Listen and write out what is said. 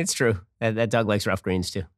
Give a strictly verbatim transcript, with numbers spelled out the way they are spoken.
It's true. That, that dog likes rough greens too.